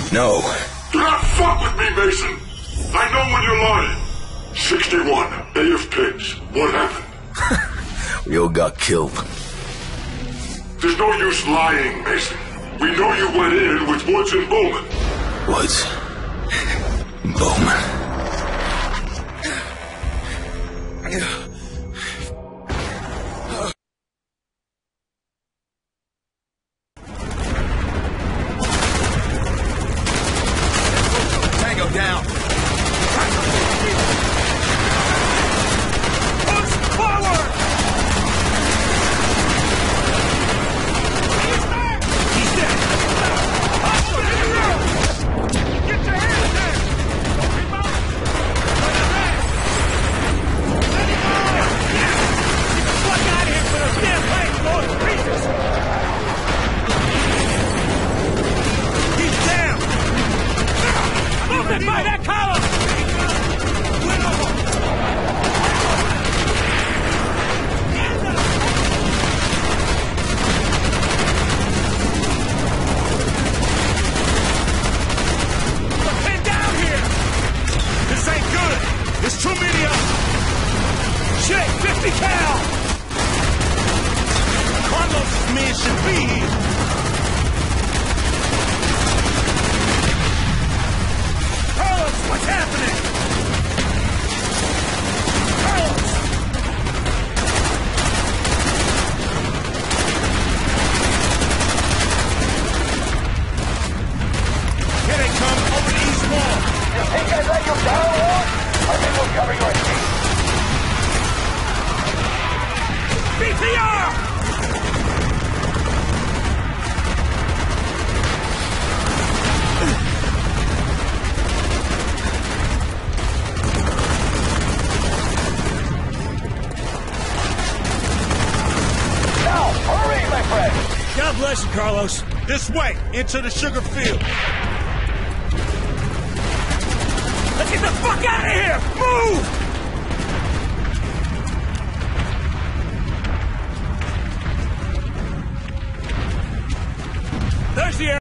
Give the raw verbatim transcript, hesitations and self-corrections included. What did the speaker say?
No. Do not fuck with me, Mason. I know when you're lying. sixty-one, A F Pigs. What happened? We all got killed. There's no use lying, Mason. We know you went in with Woods and Bowman. Woods. Bowman. Tango down. Push forward! He's dead! Hostile, hit the road! Get your hands there! Remote! Let him back! Let him go! Get the fuck out of here for those damn legs, Lord Jesus! He's down! Movement by that column! Win over! We're pinned down here! This ain't good! There's too many of them! Shit, fifty cal! Carlos's men should be here! Carlos, what's happening? Carlos! Here they come, over the east wall! You think I let you down, Lord? I think we'll cover your feet. B T R! Now, hurry, my friend! God bless you, Carlos. This way, into the sugar field. Let's get the fuck out of here! Move! There's the air.